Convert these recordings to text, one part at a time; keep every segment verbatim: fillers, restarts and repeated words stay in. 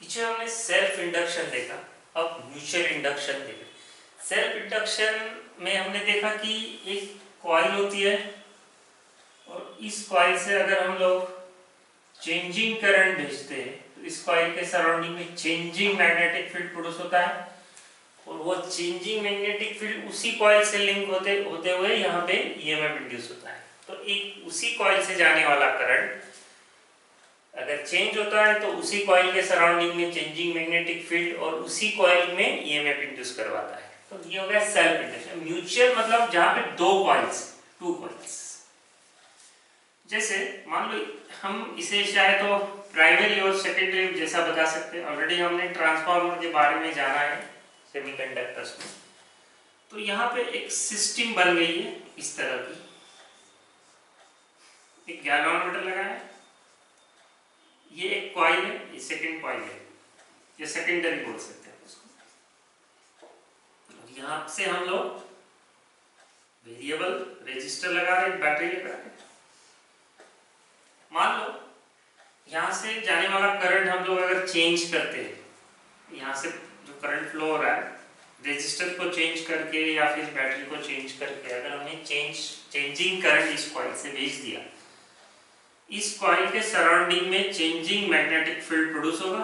पीछे हमने self induction देखा, अब म्यूचुअल इंडक्शन देखें। सेल्फ इंडक्शन में हमने देखा कि एक कॉइल होती है और इस कॉइल से अगर हम लोग चेंजिंग करंट भेजते हैं तो इस कॉइल के सराउंडिंग में चेंजिंग मैग्नेटिक फील्ड प्रोड्यूस होता है और वो चेंजिंग मैग्नेटिक फील्ड उसी कॉइल से लिंक होते होते हुए यहाँ पे ईएमएफ इंड्यूस होता है। तो एक उसी कॉइल से जाने वाला करंट अगर चेंज होता है तो उसी कॉइल के सराउंडिंग में चेंजिंग मैग्नेटिक फील्ड और उसी कॉइल में ईएमएफ इंड्यूस करवाता है। तो ये हो गया सेल्फ इंडक्शन। म्यूचुअल मतलब जहां पे दो कॉइल्स, टू कॉइल्स, जैसे मान लो हम इसे शायद तो प्राइमरी और सेकेंडरी जैसा बता सकते हैं। ऑलरेडी हमने ट्रांसफार्मर के बारे में जाना है सेमीकंडक्टर्स में। तो यहाँ पे एक सिस्टम बन गई है इस तरह की, एक गैल्वेनोमीटर लगा है, ये एक कॉइल है, ये सेकंड कॉइल है, ये सेकेंडरी बोल सकते हैं उसको। यहाँ से हम लोग वेरिएबल रेजिस्टर लगा रहे हैं, बैटरी लगा रहे हैं। मान लो यहाँ से जाने वाला करंट हम लोग अगर चेंज करते हैं, यहाँ से जो करंट फ्लो हो रहा है रेजिस्टर को चेंज करके या फिर बैटरी को चेंज करके, अगर हमने चेंज चेंजिंग करंट इस कॉइल से भेज दिया, इस कॉइल के सराउंडिंग में चेंजिंग मैग्नेटिक फील्ड प्रोड्यूस होगा।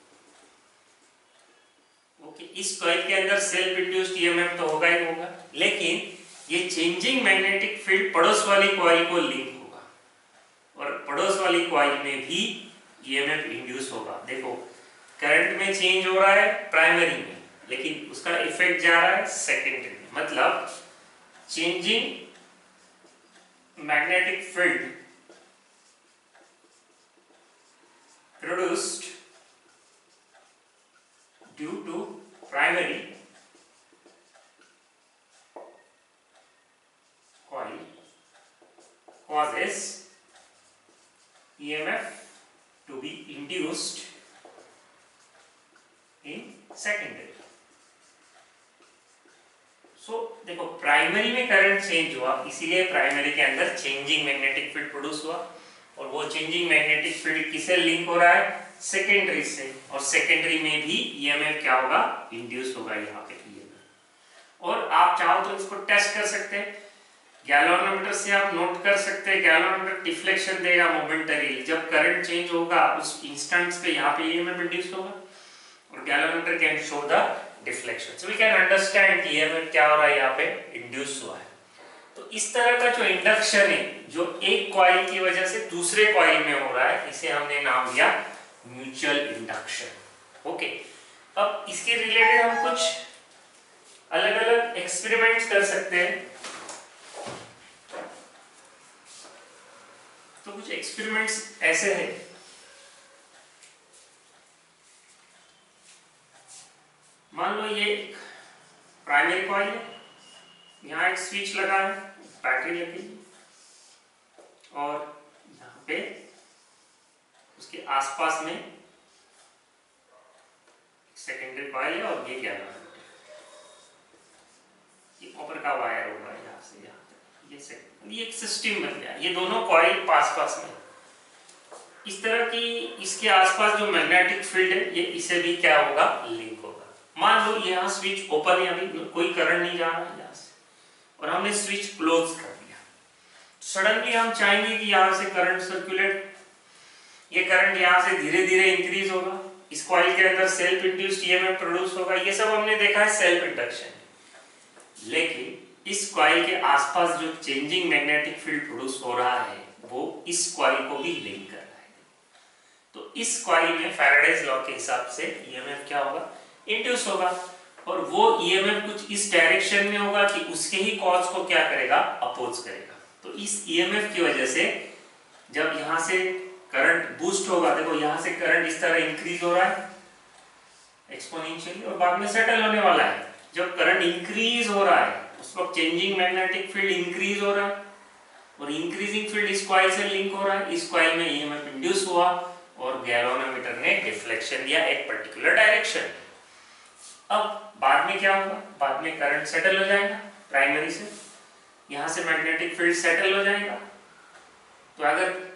ओके, इस कॉइल के अंदर सेल्फ इंड्यूस्ड ईएमएफ तो होगा ही होगा, लेकिन ये चेंजिंग मैग्नेटिक फील्ड पड़ोस वाली कॉइल को लिंक होगा और पड़ोस वाली कॉइल में भी ईएमएफ इंड्यूस होगा। देखो करंट में चेंज हो रहा है प्राइमरी में, लेकिन उसका इफेक्ट जा रहा है सेकेंडरी में। मतलब changing magnetic field produced due to primary coil causes E M F to be induced in secondary. So देखो प्राइमरी में करंट चेंज हुआ, इसीलिए प्राइमरी के अंदर चेंजिंग मैग्नेटिक फील्ड प्रोड्यूस हुआ और वो चेंजिंग मैग्नेटिक फील्ड किससे लिंक हो रहा है? सेकेंडरी से। और सेकेंडरी में भी ईएमएफ क्या होगा? इंड्यूस होगा यहाँ पे ईएमएफ। और आप चाहो तो इसको टेस्ट कर सकते हैं, गैल्वेनोमीटर से आप नोट कर सकते हैं। गैल्वेनोमीटर डिफ्लेक्शन देगा मोमेंटरी, जब करंट चेंज होगा उस इंस्टेंट्स पे यहाँ पे ईएमएफ इंड्यूस होगा और galvanometer can show the deflection. So we can understand कि ईएमएफ क्या हो रहा है, यहाँ पे इंड्यूस हुआ है। तो इस तरह का जो इंडक्शन है जो एक कॉइल की वजह से दूसरे कॉइल में हो रहा है, इसे हमने नाम दिया म्यूचुअल इंडक्शन। ओके, अब इसके रिलेटेड हम कुछ अलग अलग एक्सपेरिमेंट्स कर सकते हैं। तो कुछ एक्सपेरिमेंट्स ऐसे हैं, मान लो ये एक प्राइमरी कॉइल है, यहाँ एक स्विच लगा है, बैटरी लगी और यहाँ पे उसके आसपास में सेकेंडरी कॉइल है और ये गैल्वेनोमीटर, ये कॉपर का वायर होगा यहाँ से यहाँ तक, ये सेकेंड, ये एक सिस्टम बन गया। ये दोनों कॉइल पास पास में इस तरह की, इसके आसपास जो मैग्नेटिक फील्ड है ये इसे भी क्या होगा? लिंक होगा। मान लो यहाँ स्विच ओपन है, अभी कोई करंट नहीं जा रहा है यहाँ से, और हमने स्विच क्लोज कर दिया। सडनली हम चाहेंगे कि यहाँ से करंट सर्कुलेट, ये करंट यहाँ से धीरे धीरे इंक्रीज होगा, इस कॉइल के अंदर सेल्फ इंड्यूस्ड ईएमएफ प्रोड्यूस होगा। ये सब हमने देखा है सेल्फ इंडक्शन। लेकिन इस कॉइल के आसपास जो चेंजिंग मैग्नेटिक फील्ड प्रोड्यूस हो रहा है वो इस कॉइल को भी लिंक कर रहा है। तो इस कॉइल में फैराडेज लॉ के हिसाब से ईएमएफ क्या होगा? इंड्यूस होगा। और वो ईएमएफ कुछ इस डायरेक्शन में होगा कि उसके ही कॉज को क्या करेगा? अपोज करेगा। तो इस ईएमएफ की वजह से जब यहाँ से करंट बूस्ट होगा, देखो यहाँ से करंट इस तरह इंक्रीज हो रहा है एक्सपोनेंशियली और बाद में सेटल होने वाला है। जब करंट इंक्रीज हो रहा है उस वक्त चेंजिंग मैग्नेटिक फील्ड इंक्रीज हो रहा है और इंक्रीजिंग फील्ड इस कॉइल से लिंक हो रहा है। इस कॉइल में ईएमएफ इंड्यूस हुआ और गैल्वेनोमीटर ने डिफ्लेक्शन दिया एक पर्टिकुलर डायरेक्शन। अब बाद में क्या होगा? बाद में करंट सेटल हो जाएगा प्राइमरी से, यहाँ से मैग्नेटिक फील्ड सेटल हो जाएगा। तो अगर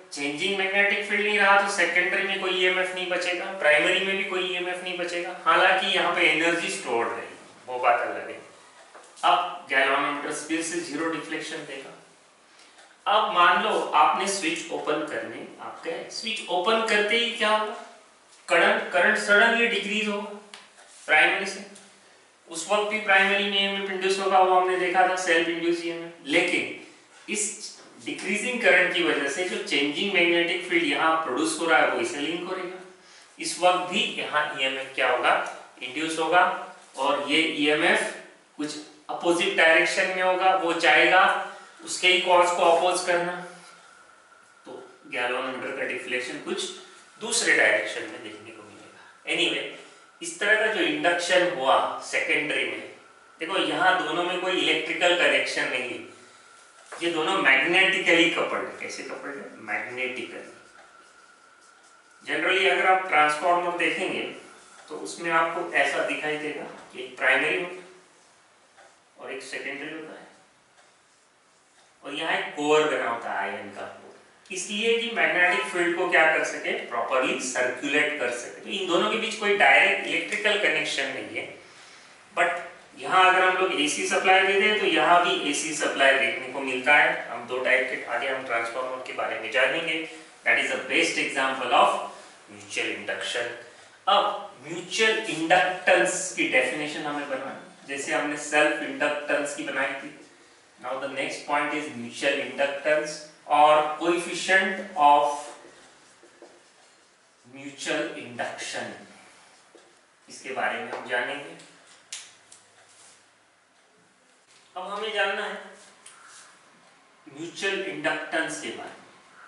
चेंजिंग मैग्नेटिक फील्ड नहीं रहा तो सेकेंडरी में कोई ईएमएफ नहीं बचेगा, प्राइमरी में भी कोई ईएमएफ नहीं बचेगा, हालांकि यहाँ पे एनर्जी स्टोर्ड है, वो बात अलग है। अब गैल्वेनोमीटर स्पीड से जीरो डिफ्लेक्शन देगा। अब मान लो आपने स्विच ओपन करने आप गए, स्विच ओपन करते ही क्या होगा, करंट करंट सडनली डिक्रीज होगा प्राइमरी से। उस वक्त भी प्राइमरी में ईएमएफ इंड्यूस होगा, वो हमने देखा था सेल्फ इंड्यूस ईएमएफ। लेकिन इस डिक्रीजिंग करंट की वजह से जो चेंजिंग मैग्नेटिक फील्ड यहाँ प्रोड्यूस हो रहा है वो इसे लिंक हो रहेगा। इस वक्त भी यहाँ ईएमएफ क्या होगा, इंड्यूस होगा, और ये ईएमएफ कुछ अपोजिट डायरेक्शन में होगा, वो चाहेगा उसके ही कॉज को अपोज करना, तो गैल्वेनोमीटर का डिफ्लेक्शन कुछ दूसरे डायरेक्शन में देखने को मिलेगा। एनीवे anyway, इस तरह का जो इंडक्शन हुआ सेकेंडरी में, देखो यहाँ दोनों में कोई इलेक्ट्रिकल कनेक्शन नहीं है, ये दोनों मैग्नेटिकली कपल्ड है। कैसे कपल्ड है? मैग्नेटिकली। जनरली अगर आप ट्रांसफार्मर देखेंगे तो उसमें आपको ऐसा दिखाई देगा कि एक प्राइमरी होता है और एक सेकेंडरी होता है, और यहाँ एक कोर बना होता है आयरन का कोर, इसलिए कि मैग्नेटिक फील्ड को क्या कर सके, प्रॉपर्ली सर्कुलेट कर सके। तो इन दोनों के बीच कोई डायरेक्ट इलेक्ट्रिकल कनेक्शन नहीं है। बट यहाँ अगर हम लोग एसी सप्लाई दे दें तो यहाँ भी एसी सप्लाई देखने को मिलता है। हम दो टाइप के आगे हम ट्रांसफार्मर के बारे में जानेंगे। That is a best example of mutual induction. अब म्यूचुअल इंडक्टेंस की डेफिनेशन हमें बनानी, जैसे हमने सेल्फ इंडक्टेंस की बनाई थी। Now the next point is mutual inductance और कोएफिशिएंट ऑफ म्यूचुअल इंडक्शन, इसके बारे में हम जानेंगे। अब हमें जानना है म्यूचुअल इंडक्टेंस के बारे में।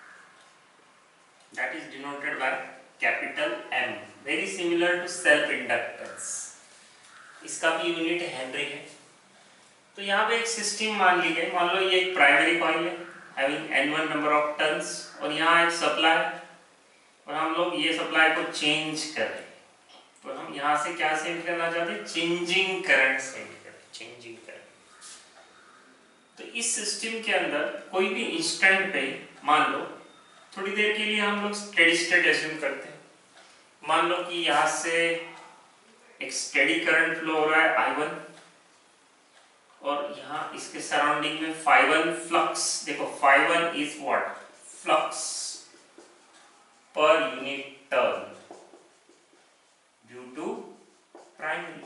That is denoted by capital M, very similar to self inductance. इसका भी यूनिट हेनरी है। तो यहाँ पे एक सिस्टम मान ली गई, मान लो ये एक प्राइमरी कॉइल है having n one number of turns, और यहाँ एक सप्लाई, और हम लोग ये सप्लाई को चेंज कर रहे हैं। तो हम यहाँ से क्या सेंड करना चाहते हैं, चेंजिंग करंट सेंड करें, चेंजिंग करंट। तो इस सिस्टम के अंदर कोई भी इंस्टेंट पे मान लो थोड़ी देर के लिए हम लोग स्टेडी स्टेट एज्यूम करते हैं। मान लो कि यहाँ से एक स्टेडी करंट फ्लो हो रहा है आई वन, और यहाँ इसके सराउंडिंग में फाई वन फ्लक्स, देखो phi one is what, flux per unit turn due to primary.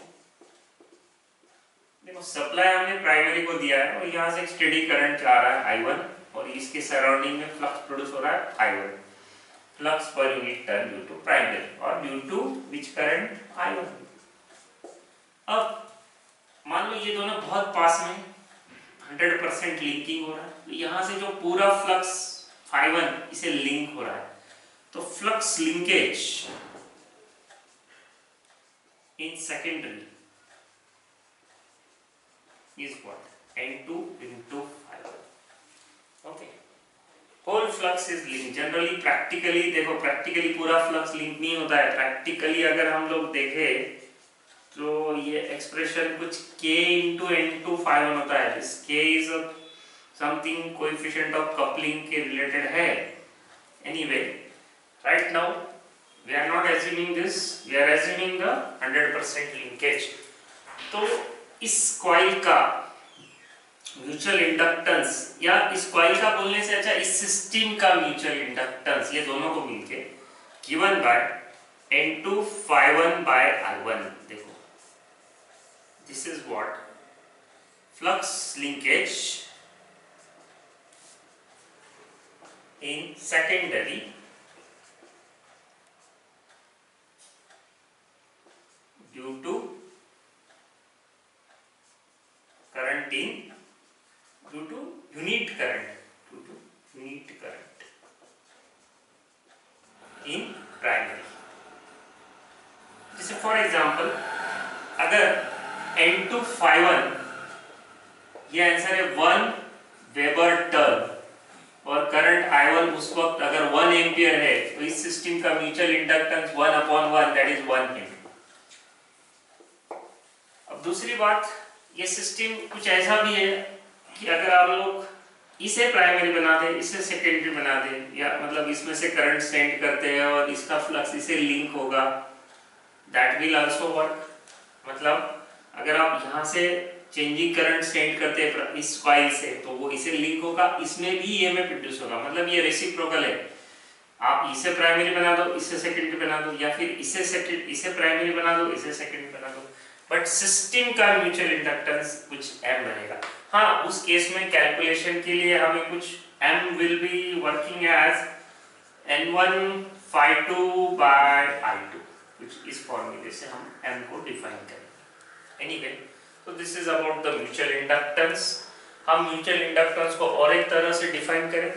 देखो सप्लाई हमने प्राइमरी को दिया है और यहाँ से एक स्टेडी करंट जा रहा है आई वन, और इसके सराउंडिंग में फ्लक्स प्रोड्यूस हो रहा है I one, flux per unit turn due to primary, और due to which current I one. अब मान लो ये दोनों बहुत पास में हंड्रेड परसेंट लिंकिंग हो रहा है, तो यहाँ से जो पूरा फ्लक्स आई वन इसे लिंक हो रहा है, तो flux linkage in secondary is what, n two into phi one. Okay, whole flux is linked. Generally practically देखो, practically पूरा फ्लक्स लिंक नहीं होता है। प्रैक्टिकली अगर हम लोग देखें तो ये एक्सप्रेशन कुछ k into n two phi one होता है। This k is a something coefficient of coupling के related है। Anyway, right now we are not assuming this, we are assuming the hundred percent linkage। तो इस coil का mutual inductance, या इस coil का बोलने से अच्छा इस सिस्टम का म्यूचुअल इंडक्टेंस, ये दोनों को मिलके given by n two phi one by I one. देखो this is what, flux linkage in secondary due to current in due to unit current due to unit current in primary। जैसे for example अगर n two phi one, ये answer है one weber turn, और current I one उस वक्त अगर one ampere है, तो इस सिस्टम का mutual inductance one upon one, that is one henry. अब दूसरी बात, ये सिस्टम कुछ ऐसा भी है कि अगर आप लोग इसे प्राइमरी बना दे, इसे सेकेंडरी बना दे, या मतलब इसमें से करंट सेंड करते हैं और इसका फ्लक्स इसे लिंक होगा, दैट विल आल्सो वर्क। मतलब अगर आप यहाँ से चेंजिंग करंट सेंड करते हैं इस कॉइल से तो वो इसे लिंक होगा, इसमें भी ईएमएफ इंड्यूस होगा, मतलब ये रेसिप्रोकल है। आप इसे प्राइमरी बना दो, इसे सेकेंडरी बना दो, या फिर इसे सेकेंड इसे प्राइमरी बना दो, इसे सेकेंडरी बना दो, बट सिस्टम का म्यूचुअल इंडक्टेंस कुछ m बनेगा। हाँ, उस केस में कैलकुलेशन के लिए हमें कुछ m will be working as n one five two by I two, कुछ इस फॉर्मूले से हम m को डिफाइन करेंगे। एनीवे, तो this is about the mutual inductance. हम म्यूचुअल इंडक्टेंस को और एक तरह से डिफाइन करेंगे।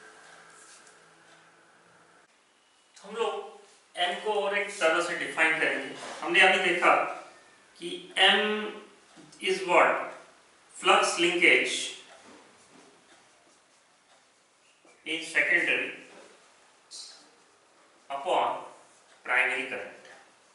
हम लोग m को और एक तरह से डिफाइन करेंगे। हमने अभी देखा कि m is what? Flux linkage in secondary upon primary current.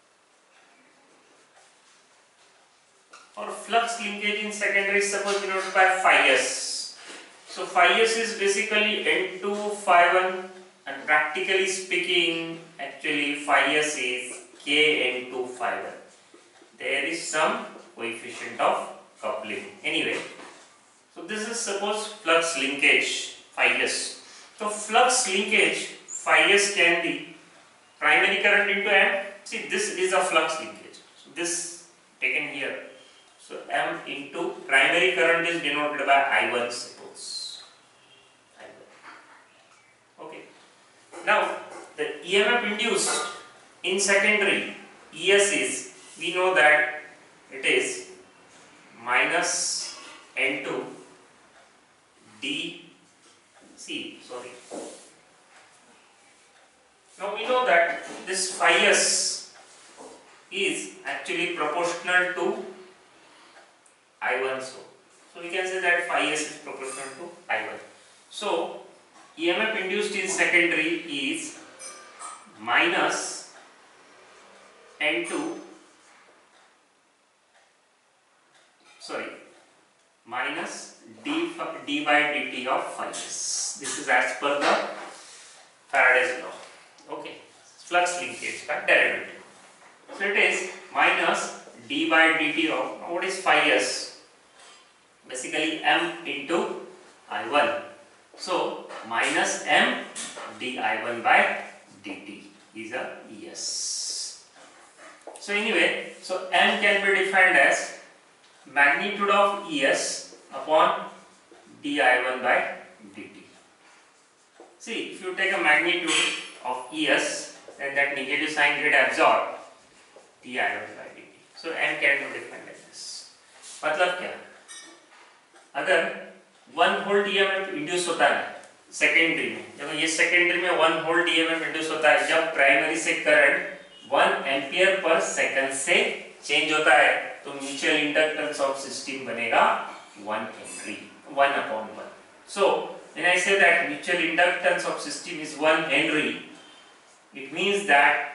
Or flux linkage in secondary is suppose denoted by phi s. So phi s is basically n two phi one, and practically speaking, actually phi s is k n two phi one. There is some coefficient of coupling. Anyway, so this is suppose flux linkage phi s. So flux linkage phi s can be primary current into m. See, this is a flux linkage. So this taken here. So m into primary current is denoted by I one, suppose. I one. Okay. Now the E M F induced in secondary E S is, we know that it is minus N two D C, sorry. Now we know that this phi s is actually proportional to I one, so. So we can say that phi s is proportional to I one. So E M F induced in secondary is minus N two, sorry, minus d, d by dt of phi s. This is as per the Faraday's law. Okay, flux linkage का derivative. So it is minus d by dt of, what is phi s? Basically m into I one. So minus m d I one by dt is a E S. So anyway, so m can be defined as magnitude of E S upon d I one by dt. See, if you take a magnitude of E S, then that negative sign get absorbed d I one by dt. So m can be defined like this. मतलब क्या? अगर one volt E M F induce होता है secondary में, जब ये secondary में one volt E M F induce होता है जब प्राइमरी से current one ampere per second से चेंज होता है, तो म्यूचुअल इंडक्टेंस ऑफ सिस्टम बनेगा one henry, one upon one. So when I say that mutual inductance of system is one Henry, it means that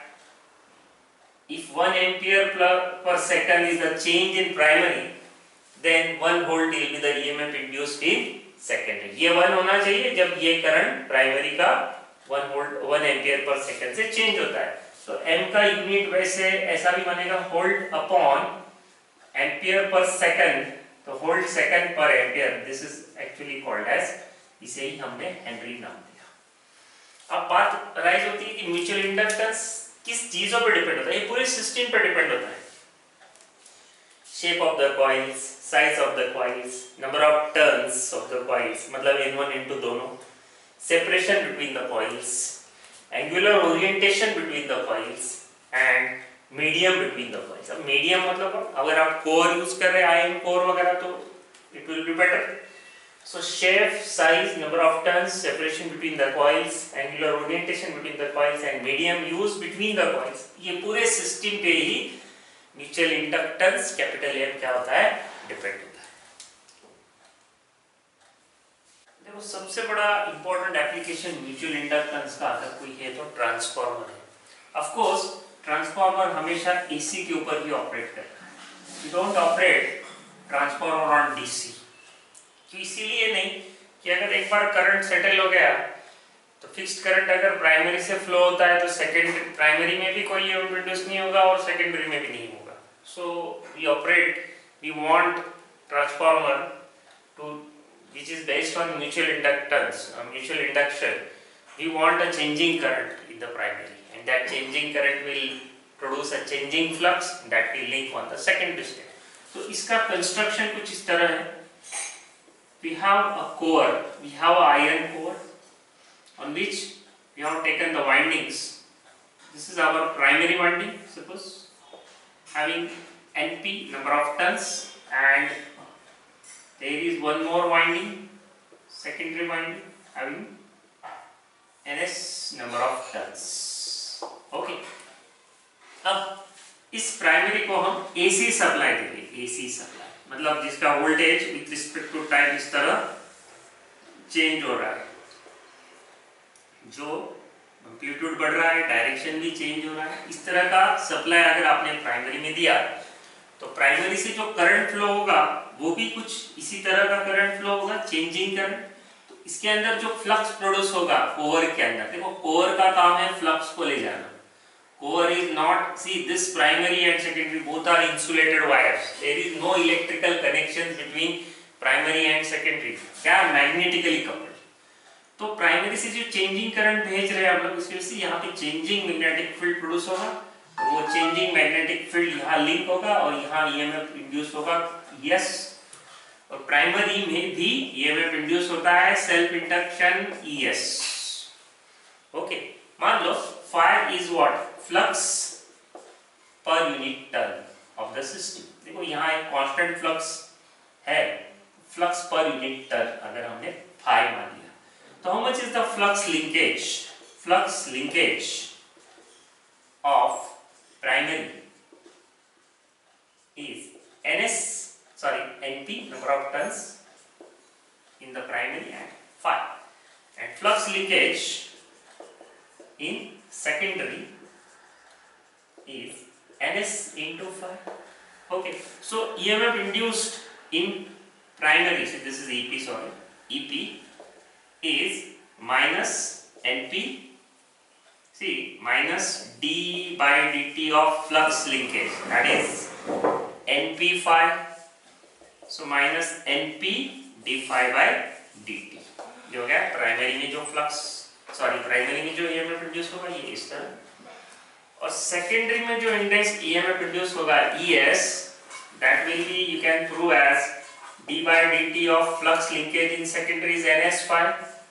if one ampere per second is the change in primary, then one volt will be the E M F induced in secondary. ये one होना चाहिए जब ये current primary का one volt one ampere per second से change होता है. तो m का यूनिट वैसे ऐसा भी बनेगा volt upon ampere per second, तो volt second per ampere, this is actually called as, इसे ही हमने हेनरी नाम दिया. अब बात राइज होती है कि म्यूचुअल इंडक्टेंस किस चीजों पर डिपेंड होता है. ये पूरे सिस्टम पर डिपेंड होता है. Shape of the coils, size of the coils, number of turns of the coils, मतलब एन वन एन टू दोनों, separation between the coils, angular orientation between the coils and medium between the coils. अब medium मतलब अगर आप core use कर रहे हैं ion core वगैरह तो it will be better. So shape, size, number of turns, separation between the coils, angular orientation between the coils and medium use between the coils. ये पूरे सिस्टम पे ही म्यूचुअल इंडक्टेंस कैपिटल M क्या होता है, depend होता है. देखो सबसे बड़ा इंपॉर्टेंट एप्लीकेशन म्यूचुअल इंडक्टेंस का अगर कोई है तो ट्रांसफार्मर है. ऑफ कोर्स ट्रांसफार्मर हमेशा एसी के ऊपर ही ऑपरेट करता है. You don't operate transformer on DC. तो इसीलिए नहीं कि अगर एक बार करंट सेटल हो गया तो फिक्स्ड करंट अगर प्राइमरी से फ्लो होता है तो सेकेंडरी प्राइमरी में भी कोई ईएमएफ इंड्यूस नहीं होगा और सेकेंडरी में भी नहीं होगा. So we operate we want transformer to which is based on mutual inductance, uh, mutual induction. We want a changing current in the primary, and that changing current will produce a changing flux that will link on the secondary state. So इसका construction कुछ इस तरह है. We have a core, we have an iron core on which we have taken the windings. This is our primary winding, suppose having N P number of turns, and there is one more winding, secondary winding having N S number of turns. Okay. अब इस primary को हम A C supply देंगे. A C supply मतलब जिसका voltage with respect to time इस तरह change हो रहा है, जो एम्पलीट्यूड बढ़ रहा है, डायरेक्शन भी चेंज हो रहा है. इस तरह का सप्लाई अगर आपने प्राइमरी में दिया तो प्राइमरी से जो करंट फ्लो होगा वो भी कुछ इसी तरह का करंट फ्लो होगा, चेंजिंग करंट. तो इसके अंदर जो फ्लक्स प्रोड्यूस होगा कोर के अंदर, देखो कोर का काम है फ्लक्स को ले जाना. Core is not, see this primary and secondary both are insulated wires. There is no electrical connection between primary and secondary. क्या मैग्नेटिकली कपल्ड. तो प्राइमरी से जो चेंजिंग करंट भेज रहे हैं हम लोग, इसकी वजह से यहाँ पे चेंजिंग मैग्नेटिक फील्ड प्रोड्यूस होगा. तो वो चेंजिंग मैग्नेटिक फील्ड यहाँ लिंक होगा और यहाँ ईएमएफ इंड्यूस होगा. यस, और प्राइमरी में भी ईएमएफ इंड्यूस होता है, सेल्फ इंडक्शन ईएस. ओके, मान लो phi is what, flux per unit turn of the system. देखो यहाँ एक कांस्टेंट फ्लक्स है, फ्लक्स पर यूनिट टर्न अगर हमने फाई मान लिया तो how much is the flux linkage, flux linkage of primary is Ns, sorry, Np number of turns in the primary and phi, and flux linkage in secondary is Ns into phi. Okay, so E M F induced in primary, so this is E P, sorry, E P is minus Np, see, minus d by dt of flux linkage, that is Np phi. So minus Np d phi by dt. ये हो गया primary में जो flux, sorry primary में जो EMF produce होगा ये इस तरह, और सेकेंडरी में जो इंडेक्स ईएमएफ प्रोड्यूस होगा Es, that will be you can prove as d by dt of flux linkage in secondary is Ns phi,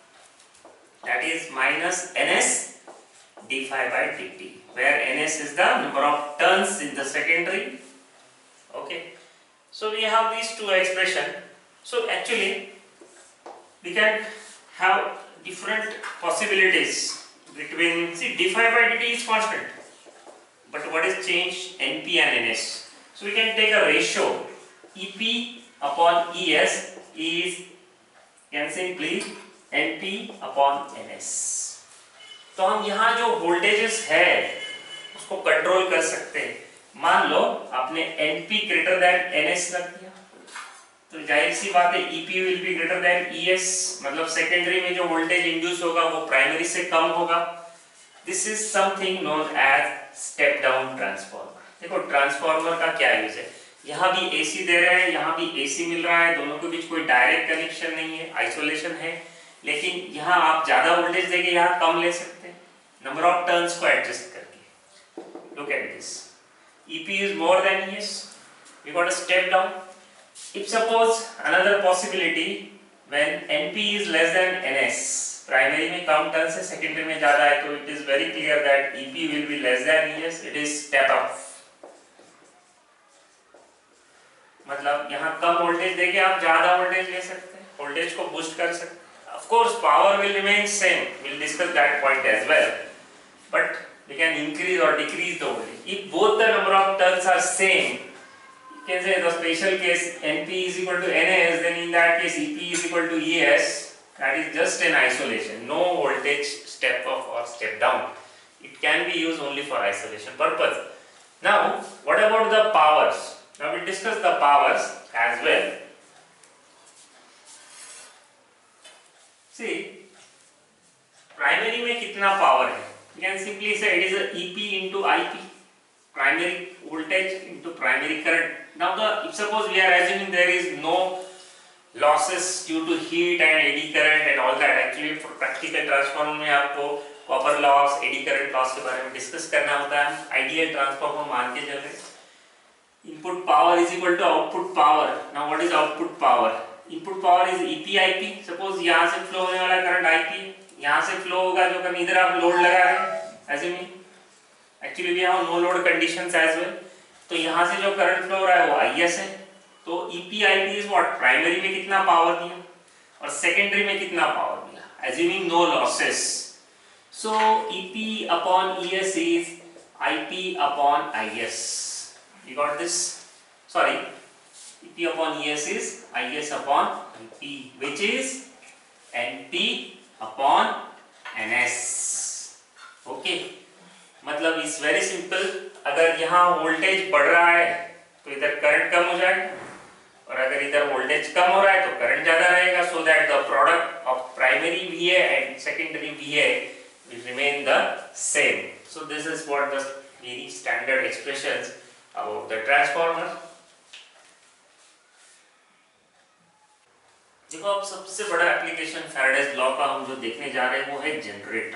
that is minus Ns d phi by dt, where Ns is the number of turns in the secondary. Okay, so we have these two expressions. So actually we can have different possibilities between, see, d phi by dt is constant, but what is changed, Np and Ns. So we can take a ratio, Ep upon Es is, can simply Np upon Ns. तो हम यहाँ जो voltages है उसको control कर सकते हैं. मान लो आपने Np ग्रेटर देन Ns रख दिया तो जाहिर सी बात है Ep will be greater than Es, मतलब सेकेंडरी में जो वोल्टेज इंड्यूस होगा वो प्राइमरी से कम होगा. This is something known as step down transformer. देखो ट्रांसफार्मर का क्या यूज है, यहाँ भी एसी दे रहे हैं, यहाँ भी एसी मिल रहा है, दोनों के बीच कोई डायरेक्ट कनेक्शन नहीं है, आइसोलेशन है, लेकिन यहाँ आप ज्यादा वोल्टेज देंगे, यहाँ कम ले सकते हैं नंबर ऑफ टर्न्स को एडजस्ट करके. Look at this, Ep is more than Es, we got a step down. If suppose another possibility when Np is less than Ns, primary में कम टर्न्स है, सेकेंडरी में ज्यादा है, तो it is very clear that Ep will be less than Es, it is step up. मतलब यहाँ कम voltage देके आप ज्यादा वोल्टेज ले सकते हैं, वोल्टेज को बूस्ट कर सकते हैं. Of course, power will remain same. We'll discuss that point as well. But we can increase or decrease the voltage. If both the number of turns are same, you can say the special case Np is equal to Ns. Then in that case, Ep is equal to Es. That is just an isolation. No voltage step up or step down. It can be used only for isolation purpose. Now, what about the powers? Now we'll discuss the powers as well. See primary में कितना power है, you can simply say it is a E P into I P, primary voltage into primary current. Now the if suppose we are assuming there is no losses due to heat and eddy current and all that, actually for practical transformer में आपको copper loss, eddy current loss के बारे में discuss करना होता है. Ideal transformer मान के चल रहे. Input power is equal to output power. Now what is output power? Input power is E P I P. Suppose यहाँ से flow होने वाला current I P, यहाँ से flow होगा जो करने इधर आप load लगा रहे हैं, assuming actually we have no load conditions as well. तो यहाँ से जो current flow हो रहा है वो I S है. तो E P I P is what? Primary में कितना power दिया और secondary में कितना power दिया, assuming no losses. So E P upon E S is I P upon I S. You got this? Sorry, E P upon E S is I S upon I P, which is N P upon N S. Okay, मतलब इस very simple. अगर यहाँ voltage बढ़ रहा है तो इधर current कम हो जाएगा और अगर इधर वोल्टेज कम हो रहा है तो करंट ज्यादा रहेगा. So that the product of primary V A and secondary V A will remain the same. So this is what the very standard expressions about the transformer. देखो अब सबसे बड़ा एप्लीकेशन फैराडेज लॉ का हम जो देखने जा रहे हैं वो है जनरेटर.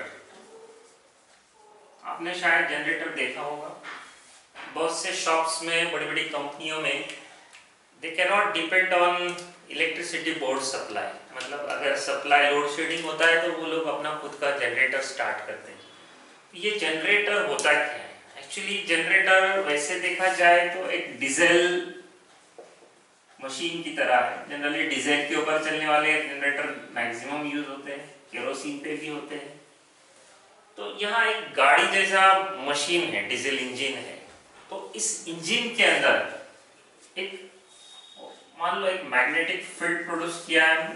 आपने शायद जनरेटर देखा होगा बहुत से शॉप्स में, बड़ी बड़ी कंपनियों में. They can not depend on electricity board supply. मतलब अगर सप्लाई लोड शेडिंग होता है तो वो लोग अपना खुद का जनरेटर स्टार्ट करते हैं. ये जनरेटर होता क्या है? एक्चुअली जनरेटर वैसे देखा जाए तो एक डीजल मशीन की तरह है. जनरली डीजल के ऊपर चलने वाले जनरेटर मैक्सिमम यूज होते हैं, केरोसिन पे भी होते हैं. तो यहाँ एक गाड़ी जैसा मशीन है, डीजल इंजन है. तो इस इंजन के अंदर एक मान लो एक मैग्नेटिक फील्ड प्रोड्यूस किया है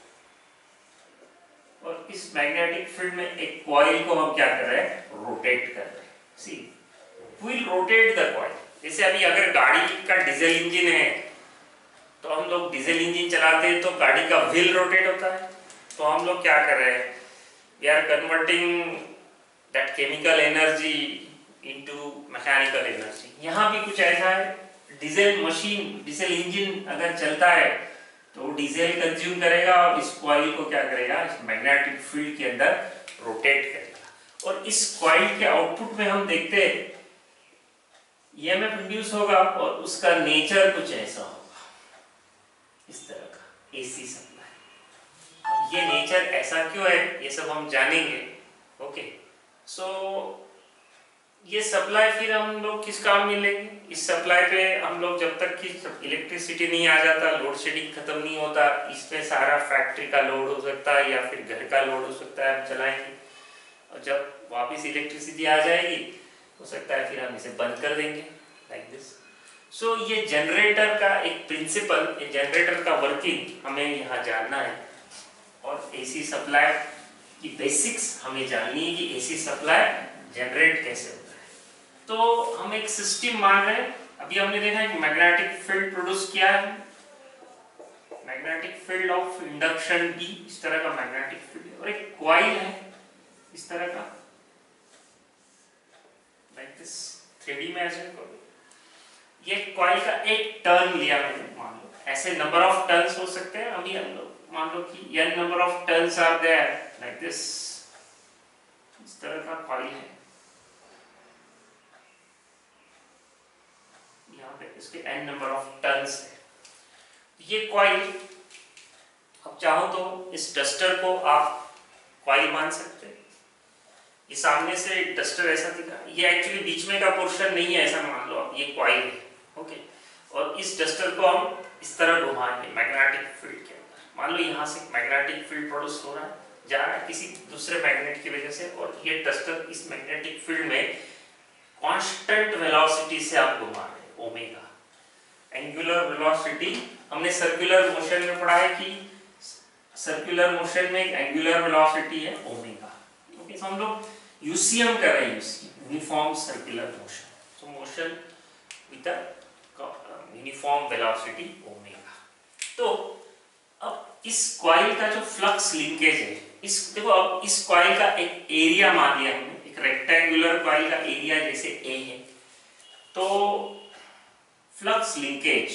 और इस मैग्नेटिक फील्ड में एक कॉइल को हम क्या कर रहे हैं, रोटेट कर रहे हैं. See we will rotate the coil. जैसे अभी अगर गाड़ी का डीजल इंजन है तो हम लोग डीजल इंजन चलाते हैं तो गाड़ी का व्हील रोटेट होता है. तो हम लोग क्या कर रहे हैं, we are converting that chemical energy into mechanical energy. यहाँ भी कुछ ऐसा है. डीजल मशीन, डीजल इंजन अगर चलता है तो वो डीजल कंज्यूम करेगा और इस कॉइल को क्या करेगा, इस मैग्नेटिक फील्ड के अंदर रोटेट करेगा. और इस कॉइल के आउटपुट में हम देखते हैं E M F इंड्यूस होगा और उसका नेचर कुछ ऐसा होगा, इस तरह का एसी सप्लाई. अब ये नेचर ऐसा क्यों है ये सब हम जानेंगे. ओके, सो ये सप्लाई फिर हम लोग किस काम में लेंगे. इस सप्लाई पे हम लोग जब तक कि इलेक्ट्रिसिटी नहीं आ जाता, लोड शेडिंग खत्म नहीं होता, इसमें सारा फैक्ट्री का लोड हो सकता है या फिर घर का लोड हो सकता है, हम चलाएंगे. और जब वापस इलेक्ट्रिसिटी आ जाएगी हो सकता है फिर हम इसे बंद कर देंगे, लाइक दिस. सो ये जनरेटर का एक प्रिंसिपल, ये जनरेटर का वर्किंग हमें यहाँ जानना है. और एसी सप्लाई की बेसिक्स हमें जाननी है कि एसी सप्लाई जनरेट कैसे होता है. तो हम एक सिस्टम मान रहे हैं. अभी हमने देखा एक मैग्नेटिक फील्ड प्रोड्यूस किया है, magnetic field of induction B, इस तरह का मैग्नेटिक फील्ड. और एक कॉइल है इस तरह का, लाइक दिस. थ्री डी में ऐसे करो. ये कॉइल का एक टर्न लिया मैंने, मान लो ऐसे नंबर ऑफ टर्न्स हो सकते हैं. अभी हम लोग मान लो कि n number of turns are there, like this. इस तरह का कॉइल है. यहाँ पे इसके n नंबर ऑफ टर्न्स है. ये कॉइल, अब चाहो तो इस डस्टर को आप कॉइल मान सकते हैं. ये सामने से एक डस्टर ऐसा दिखा, ये एक्चुअली बीच में का पोर्शन नहीं है, ऐसा मान लो आप, ये कॉइल है. ओके, और इस डस्टर को हम इस तरह घुमाएंगे मैग्नेटिक फील्ड के अंदर. मान लो यहाँ से मैग्नेटिक फील्ड प्रोड्यूस हो रहा है, जा रहा है किसी दूसरे मैग्नेट की वजह से, और ये डस्टर इस मैग्नेटिक फील्ड में कांस्टेंट वेलोसिटी से आप घुमा रहे हैं, ओमेगा. एंगुलर वेलोसिटी हमने सर्कुलर मोशन में पढ़ा है कि सर्कुलर मोशन में एंगुलर वेलोसिटी है ओमेगा. ओके, तो हम लोग यूसीएम कर रहे हैं, uniform circular motion. So motion with the uniform velocity omega. तो अब इस कॉइल का जो फ्लक्स लिंकेज है, इस देखो अब इस कॉइल का एक एरिया मान लिया हमने, एक रेक्टेंगुलर कॉइल का एरिया जैसे ए है, तो flux linkage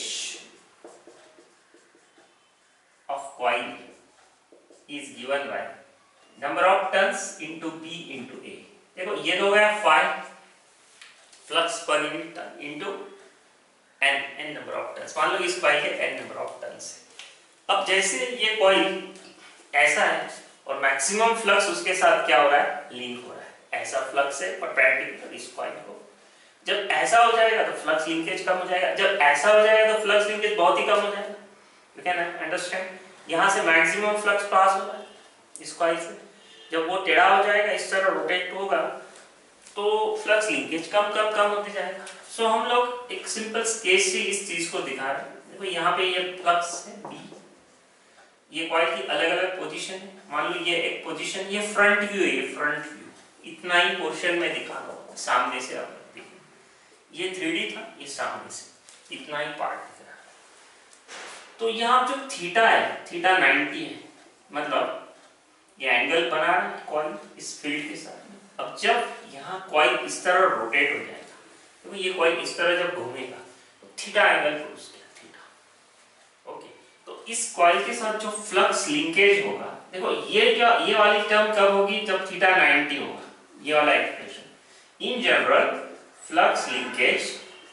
of coil is given by number of turns into B into A. देखो ये तो हो गया five flux per unit turn into N, N number of turns, मान लो इस कॉइल के एन नंबर ऑफ टर्न्स है। अब जैसे ये कॉइल ऐसा है और मैक्सिमम फ्लक्स उसके साथ क्या हो रहा है, लिंक हो रहा है, ऐसा फ्लक्स है परपेंडिकुलर इस कॉइल को। जब ऐसा हो जाएगा तो फ्लक्स लिंकेज कम हो जाएगा, जब ऐसा हो जाएगा तो फ्लक्स लिंकेज बहुत ही कम हो जाएगा। यू कैन अंडरस्टैंड, यहाँ से मैक्सिमम फ्लक्स पास हो रहा है इस कॉइल से, जब वो टेढ़ा हो जाएगा, इस तरह रोटेट होगा, तो फ्लक्स लिंकेज कम कम कम होते जाएगा। सो so, हम लोग एक सिंपल स्केच से इस चीज को दिखा रहे हैं। देखो यहाँ पे ये फ्लक्स है बी, ये कॉइल की अलग अलग पोजीशन है, मान लो ये एक पोजीशन, ये फ्रंट व्यू है, ये फ्रंट व्यू, इतना ही पोर्शन में दिखा रहा हूँ सामने से। आप देखिए ये थ्री डी था, ये सामने से इतना ही पार्ट दिख रहा है। तो यहाँ जो थीटा है, थीटा नाइंटी है, मतलब ये एंगल बना रहा है कॉइल इस फील्ड के साथ में। अब जब यहाँ कॉइल इस तरह रोटेट हो जाएगा, तो ये कॉइल इस तरह जब घूमेगा तो थीटा एंगल प्रोड्यूस किया, थीटा। ओके, तो इस कॉइल के साथ जो फ्लक्स लिंकेज होगा, देखो ये क्या, ये वाली टर्म कब होगी, जब थीटा नाइंटी होगा, ये वाला expression. In general flux linkage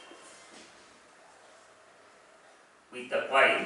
with the coil,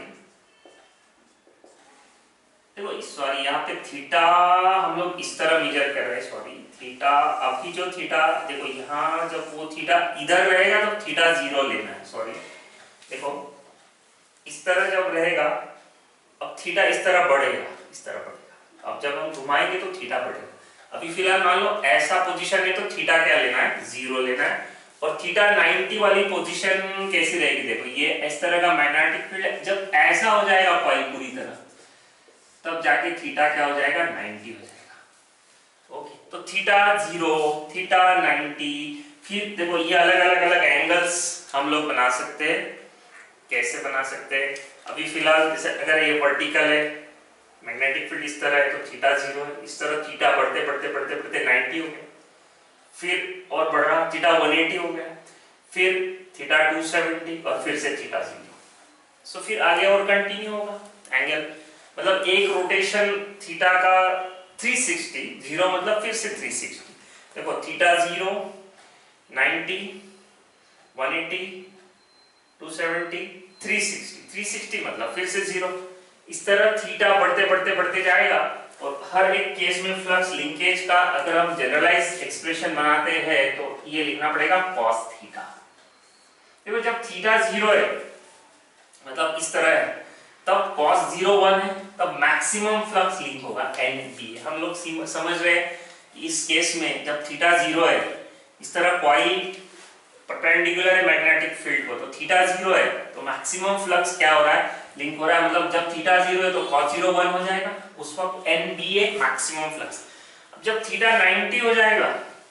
देखो सॉरी यहाँ पे थीटा हम लोग इस तरह मेजर कर रहे हैं, सॉरी थीटा, अभी जो थीटा देखो यहाँ जब वो थीटा इधर रहेगा तो थीटा जीरो लेना है, सॉरी देखो इस तरह जब रहेगा, अब थीटा इस तरह बढ़ेगा, इस तरह बढ़ेगा, अब जब हम घुमाएंगे तो थीटा बढ़ेगा। अभी फिलहाल मान लो ऐसा पोजीशन है तो थीटा क्या लेना है, जीरो लेना है। और थीटा नाइंटी वाली पोजीशन कैसी रहेगी, देखो ये इस तरह का मैग्नेटिक फील्ड है, जब ऐसा हो जाएगा कॉइल पूरी तरह, तब जाके थीटा क्या हो जाएगा, नाइंटी हो जाएगा। ओके, तो थीटा जीरो, थीटा नाइंटी, फिर देखो ये अलग अलग अलग एंगल्स हम लोग बना सकते हैं। कैसे बना सकते हैं, अभी फिलहाल जैसे अगर ये वर्टिकल है, मैग्नेटिक फील्ड इस तरह है तो थीटा जीरो है, इस तरह थीटा बढ़ते बढ़ते बढ़ते बढ़ते नाइंटी हो गया, फिर और बढ़ रहा थीटा वन एटी हो गया, फिर थीटा टू सेवेंटी और फिर से थीटा जीरो। सो फिर आगे और कंटिन्यू होगा एंगल, मतलब एक रोटेशन थीटा का थ्री सिक्सटी, जीरो मतलब फिर से थ्री सिक्सटी। देखो theta zero, ninety, one eighty, two seventy, three sixty, three sixty मतलब फिर से जीरो। इस तरह थीटा बढ़ते बढ़ते बढ़ते जाएगा और हर एक केस में फ्लक्स लिंकेज का अगर हम जनरलाइज एक्सप्रेशन बनाते हैं तो ये लिखना पड़ेगा cos थीटा। देखो जब थीटा जीरो है मतलब इस तरह है, तब cos जीरो वन है, तब मैक्सिमम फ्लक्स लिंक होगा एन बी। हम लोग समझ रहे हैं इस केस में जब थीटा जीरो है, इस तरह कॉइल परपेंडिकुलर है मैग्नेटिक फील्ड को, तो थीटा जीरो है तो मैक्सिमम फ्लक्स क्या हो रहा है, लिंक हो रहा है। मतलब जब थीटा जीरो है तो cos जीरो वन हो जाएगा, उस वक्त N B A maximum flux. अब जब थीटा नाइंटी हो जाएगा,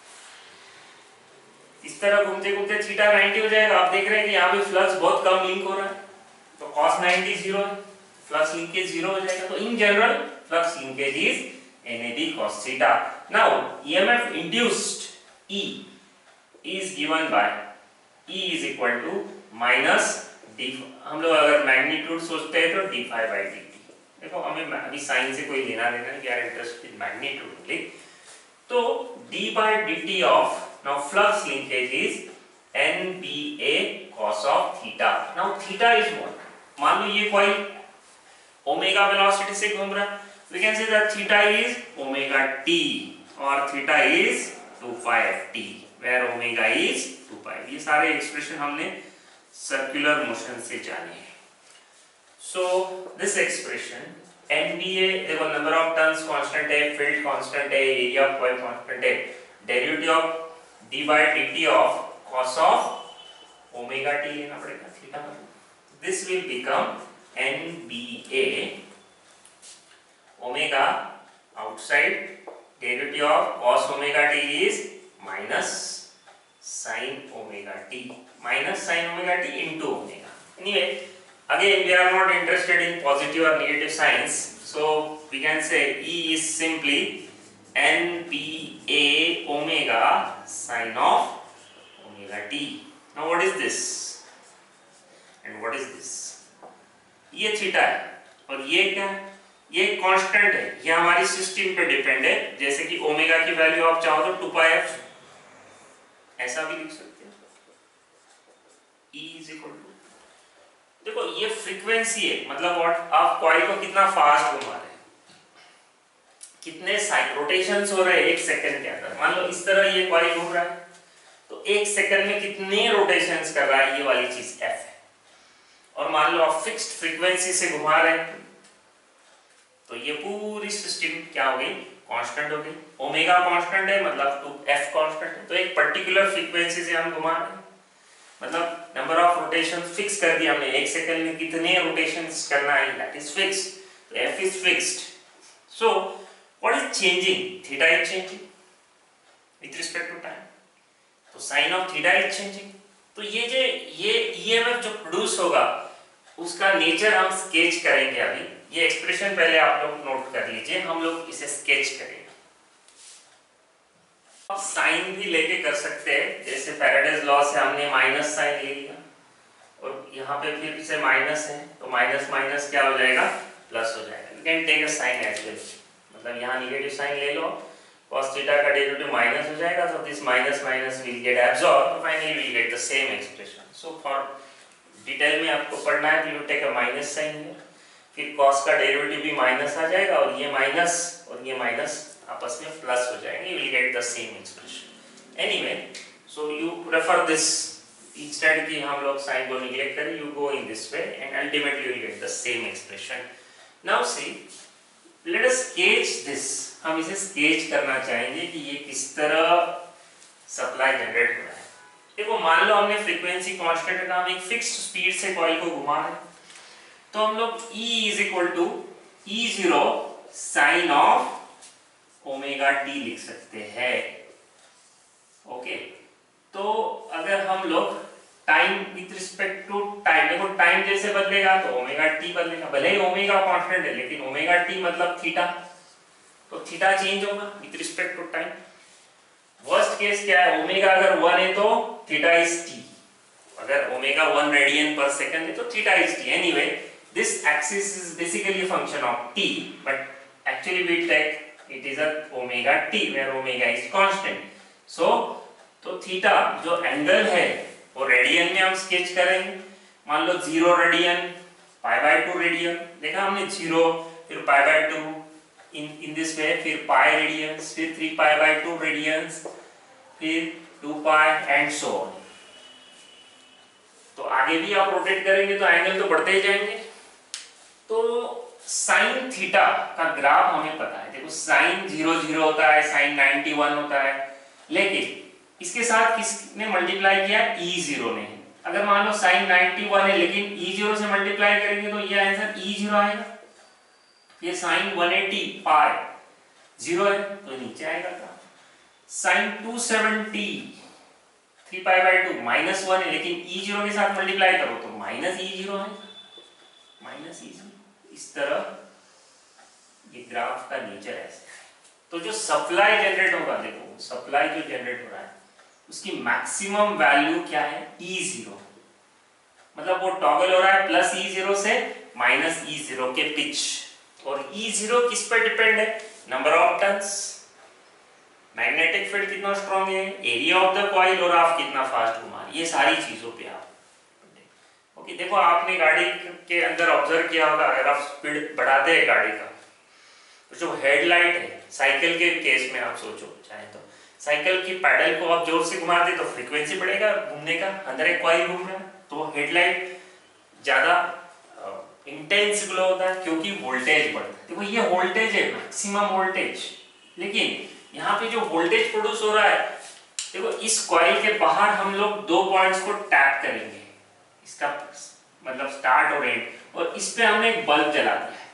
इस तरह घूमते घूमते थीटा नाइंटी हो जाएगा, आप देख रहे हैं कि यहाँ पे फ्लक्स बहुत कम लिंक हो रहा है, तो cos नाइंटी जीरो है, फ्लक्स लिंकेज जीरो हो जाएगा। तो in general flux linkage is N A B cos theta. Now EMF induced E is given by E is equal to minus d, हम लोग अगर मैग्नीट्यूड सोचते हैं तो d फाइव by dt। देखो हमें अभी साइन से कोई लेना देना नहीं, we are interested in magnitude only. तो d by dt of now flux linkage is N B A cos of theta। now theta is what, मान लो ये कॉइल ओमेगा वेलोसिटी से घूम रहा है, we can say that theta is omega t और theta is two pi F T, where omega is two pi. ये सारे एक्सप्रेशन हमने सर्कुलर मोशन से जाने हैं। So this expression N B A, देखो नंबर ऑफ टर्न्स कांस्टेंट है, field constant है, एरिया ऑफ कॉइल कांस्टेंट है, derivative of d by dt of cos of omega t लेना पड़ेगा थीटा का। This will become N B A omega outside, derivative of cos omega t is minus sin omega t, minus sin omega t into omega। Anyway, Again, we are not interested in positive or negative signs, so we can say E is simply N P A omega sine of omega t. Now what is this? And what is this? ये theta है और ये क्या है? ये constant है, ये हमारी सिस्टम पे डिपेंड है। जैसे कि ओमेगा की वैल्यू आप चाहो तो टू पाई एफ ऐसा भी लिख सकते हैं। E is equal to, देखो ये फ्रीक्वेंसी है, मतलब व्हाट, आप कॉइल को कितना फास्ट घुमा रहे हैं, कितने साइकिल रोटेशंस हो रहे हैं एक सेकंड के अंदर। मान लो इस तरह ये कॉइल घूम रहा है तो एक सेकंड में कितने रोटेशंस कर रहा है, ये वाली चीज F है। और मान लो आप फिक्स्ड फ्रीक्वेंसी से घुमा रहे हैं तो ये पूरी सिस्टम क्या हो गई, कांस्टेंट हो गई। ओमेगा कांस्टेंट है, मतलब टू F कांस्टेंट है, तो एक पर्टिकुलर फ्रीक्वेंसी से हम घुमा रहे हैं, मतलब नंबर ऑफ रोटेशन फिक्स कर दिया हमने, एक सेकंड में कितने रोटेशंस करना है, दैट इज फिक्स्ड, तो F is fixed. So what is changing? Theta is changing with respect to time, तो sine of theta is changing. तो ये जो ये ईएमएफ जो प्रोड्यूस होगा उसका नेचर हम स्केच करेंगे अभी। ये एक्सप्रेशन पहले आप लोग नोट कर लीजिए, हम लोग इसे स्केच करेंगे। आप साइन भी लेके कर सकते हैं, जैसे फैराडेज लॉ से हमने माइनस साइन ले लिया और यहाँ पे फिर से माइनस है तो माइनस माइनस क्या हो जाएगा, प्लस हो जाएगा। You can take a sign as well, मतलब यहाँ निगेटिव साइन ले लो, cos थीटा का डेरिवेटिव माइनस हो जाएगा, तो this minus minus will get absorb, तो finally will get the same expression. So for detail में आपको पढ़ना है तो you take a minus sign here, फिर cos का डेरिवेटिव भी माइनस आ जाएगा और ये माइनस और ये माइनस आपस में प्लस हो जाएंगे, you will get the same expression. Anyway, so you prefer this instead कि हम लोग साइन को निगलेक्ट करें, you go in this way and ultimately you will get the same expression. Now see, let us sketch this. हम इसे sketch करना चाहेंगे कि ये किस तरह सप्लाई जनरेट हो रहा है। देखो मान लो हमने फ्रीक्वेंसी कांस्टेंट का, हम एक फिक्स्ड स्पीड से कॉइल को घुमा रहे हैं, तो हम लोग E is equal to E zero sin of omega T लिख सकते हैं। ओके, तो अगर हम लोग time with respect to time, देखो टाइम जैसे बदलेगा तो ओमेगा टी बदलेगा, भले ही ओमेगा कांस्टेंट है लेकिन ओमेगा टी मतलब थीटा, तो थीटा चेंज होगा with respect to time. Worst case क्या है, ओमेगा अगर वन है तो थीटा इज टी, अगर omega one radian per second है तो theta is T. Anyway this axis is basically function of T, but actually we take it is a omega t where omega is constant. so तो theta जो angle है वो radian में हम sketch करेंगे। मान लो zero radian, pi by two radian, देखा हमने जीरो, फिर pi by two in in this way, फिर पाई रेडियंस, फिर three pi by two radians, फिर two pi and so on. तो आगे भी आप रोटेट करेंगे तो एंगल तो बढ़ते ही जाएंगे। तो साइन थीटा का ग्राफ हमें पता है, देखो साइन जीरो जीरो होता है, साइन नाइंटी वन होता है, लेकिन इसके साथ किसने मल्टीप्लाई किया, E जीरो ने। अगर मान लो साइन नाइंटी वन है लेकिन E जीरो से मल्टीप्लाई करेंगे तो ये आंसर E जीरो आएगा। ये sine one eighty pi zero है तो नीचे आएगा था। Sine two seventy three pi by two minus one है लेकिन E जीरो के साथ मल्टीप्लाई करो तो माइनस E जीरो आएगा, माइनस E जीरो। इस तरह ये ग्राफ का नेचर है। तो जो सप्लाई जनरेट होगा, देखो सप्लाई जो जनरेट हो रहा है उसकी मैक्सिमम वैल्यू क्या है, E जीरो, मतलब वो टॉगल हो रहा है प्लस E जीरो से माइनस E जीरो के पिच। और E जीरो किस पर डिपेंड है, number of turns, magnetic field कितना स्ट्रॉन्ग है, एरिया ऑफ द कॉइल और आप कितना फास्ट घुमा रहे हैं, ये सारी चीजों पे आप ओके। okay, देखो आपने गाड़ी के अंदर ऑब्जर्व किया होगा, अगर आप स्पीड बढ़ाते हैं गाड़ी का तो जो हेडलाइट है, साइकिल के केस में आप सोचो चाहे तो साइकिल की पैडल को आप जोर से घुमाते तो फ्रीक्वेंसी बढ़ेगा घूमने का, अंदर एक कॉइल घूम रहा है तो हेडलाइट ज्यादा इंटेंस ग्लो होता है क्योंकि वोल्टेज बढ़ता है। देखो ये वोल्टेज है, मैक्सिमम वोल्टेज, लेकिन यहाँ पे जो वोल्टेज प्रोड्यूस हो रहा है, देखो इस कॉइल के बाहर हम लोग दो पॉइंट्स को टैप करेंगे, इसका मतलब स्टार्ट और एंड, और इस पे हमने एक बल्ब जला दिया है।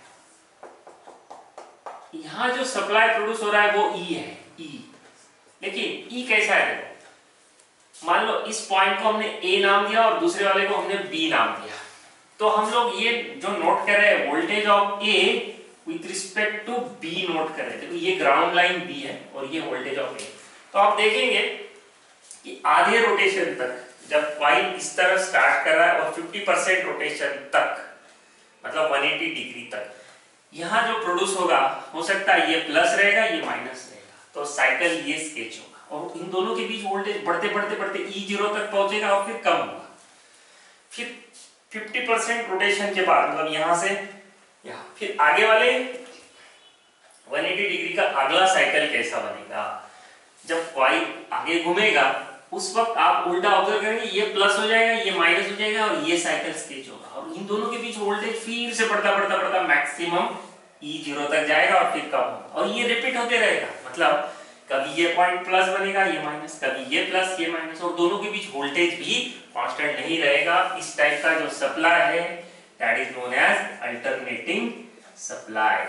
यहाँ जो सप्लाई प्रोड्यूस हो रहा है वो E है, E, लेकिन E कैसा है, देखो मान लो इस पॉइंट को हमने A नाम दिया और दूसरे वाले को हमने B नाम दिया, तो हम लोग ये जो नोट कर रहे हैं voltage of A with respect to B note कर रहे हैं। देखो ये ग्राउंड लाइन बी है और ये वोल्टेज ऑफ ए। तो आप देखेंगे कि आधे रोटेशन तक जब कॉइल इस तरह स्टार्ट कर रहा है और फिफ्टी परसेंट रोटेशन तक मतलब वन एटी डिग्री तक यहाँ जो प्रोड्यूस होगा हो सकता है ये प्लस रहेगा ये माइनस रहेगा, तो साइकिल ये स्केच होगा और इन दोनों के बीच वोल्टेज बढ़ते बढ़ते बढ़ते ई जीरो तक पहुंचेगा और फिर कम होगा। फिर फिफ्टी परसेंट रोटेशन के बाद मतलब यहाँ से यहाँ फिर आगे वाले वन एटी डिग्री का अगला साइकिल कैसा बनेगा, जब कॉइल आगे घूमेगा उस वक्त आप उल्टा ऑब्जर्व करेंगे ये प्लस हो जाएगा ये माइनस हो जाएगा और ये साइकिल स्केच होगा और इन दोनों के बीच वोल्टेज फिर से बढ़ता बढ़ता बढ़ता मैक्सिमम ई जीरो तक जाएगा और फिर कम होगा और ये रिपीट होते रहेगा। मतलब कभी ये पॉइंट प्लस बनेगा ये माइनस, कभी ये प्लस ये माइनस और दोनों के बीच वोल्टेज भी कांस्टेंट नहीं रहेगा। इस टाइप का जो सप्लाई है that is known as alternating supply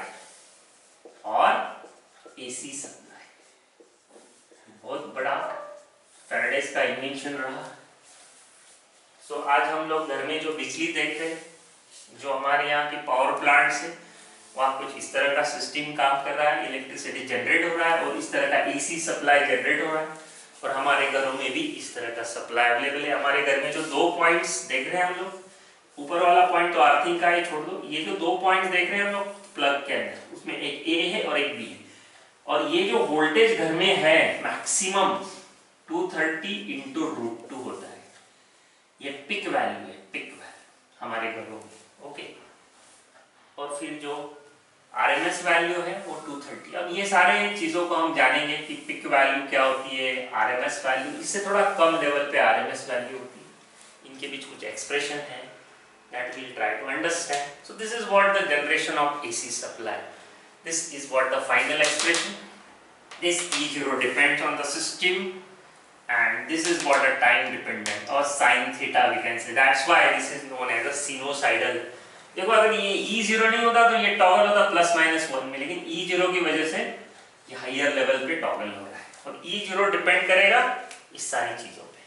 और एसी सप्लाई। बहुत बड़ा फैराडेज का इन्वेंशन रहा। सो so, आज हम लोग घर में जो बिजली देख रहे हैं, जो हमारे यहाँ की पावर प्लांट से वहाँ कुछ इस तरह का सिस्टम काम कर रहा है, इलेक्ट्रिसिटी जनरेट हो रहा है और इस तरह का एसी सप्लाई जनरेट हो रहा है और हमारे घरों में भी इस तरह का सप्लाई अवेलेबल है। हमारे घर में जो दो पॉइंट्स देख रहे हैं हम लोग, ऊपर वाला पॉइंट तो अर्थिंग का ही छोड़ दो, ये जो दो पॉइंट्स देख रहे हैं हम लोग प्लग के अंदर, उसमें एक ए है और एक बी है और ये जो वोल्टेज घर में है maximum two thirty into root two होता है। ये पिक वैल्यू है, पिक वैल्यू हमारे घरों में। ओके, और फिर जो आरएमएस वैल्यू है वो टू थर्टी। अब ये सारे चीजों को हम जानेंगे कि पिक वैल्यू क्या होती है, आरएमएस वैल्यू, इससे थोड़ा कम लेवल पे आरएमएस वैल्यू होती है। इनके बीच कुछ एक्सप्रेशन है that we'll try to understand. So this is what the generation of A C supply. This is what the final expression. This E zero depends on the system and this is what a time dependent or sine theta we can say. That's why this is known as a sinusoidal. देखो अगर ये E zero नहीं होता तो ये toggle होता plus minus one में, लेकिन E zero की वजह से ये हायर लेवल पे टॉगल हो रहा है और E zero डिपेंड करेगा इस सारी चीजों पे।